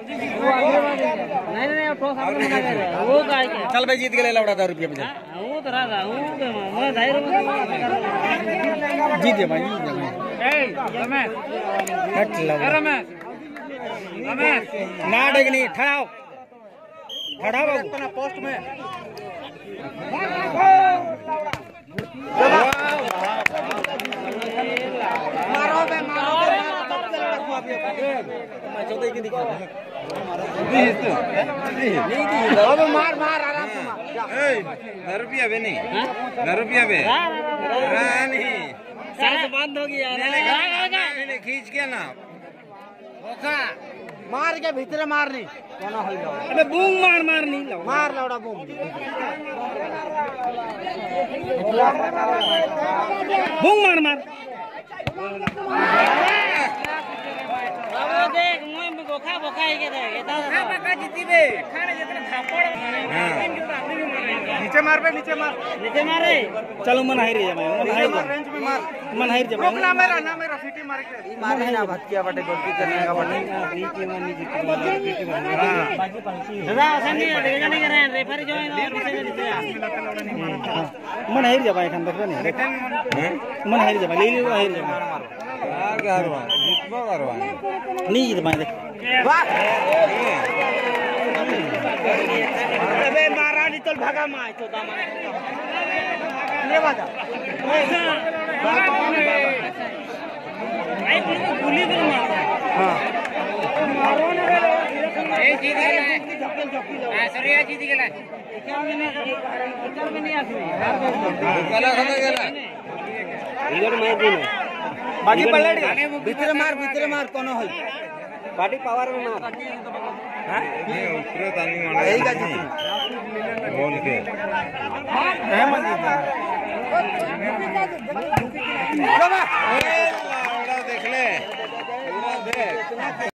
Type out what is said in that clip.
नहीं वो काय के चल भाई जीत गए लौड़ा 10 रुपया में वो तो राजा वो मैं 2.5 रुपया जीत गए भाई रमेश हट लगा रमेश ना डेगनी ठहराओ ठहराओ बाबू अपना पोस्ट में मारो बे मैं चौथे की दिखा अब मार आराम से मार 10 रुपया बे नहीं 10 रुपया बे नहीं सांस बंद हो गया मैंने खींच के ना ओखा मार के भीतर मारनी कोना होई लो अबे बूम मार नहीं लो मार लौड़ा बूम मार बाबा देख मुई बोखा है के देख बोखा जीतीबे खाने जितना थापड़ नीचे मार मारे चलो मन हाई रे मैं रेंज में मार मन हाई जा ना मेरा सिटी मार के मारे ना भटकिया बटे गलती करने का बटे दादा संगी जने करे रेफरी जॉइन और मन हाई जा भाई खान देख नहीं मन हाई जा भाई ले हाई जा क्या करवा जितबो करवा नहीं जीत भाई देख वाह अबे मारा नहीं तो भागा मार तो दामा ले बाजा भाई गोली भी मार हां मारो ना ए जीत गेला सरिया जीत गेला में नहीं आसी कला खा गेला इधर मार दी बाकी पलट भीतर मार कोनो होई बाटी पावर में मार हां ये ऊपर तानी मार यही का जीत बोल के है मन जीत देख ले पूरा देख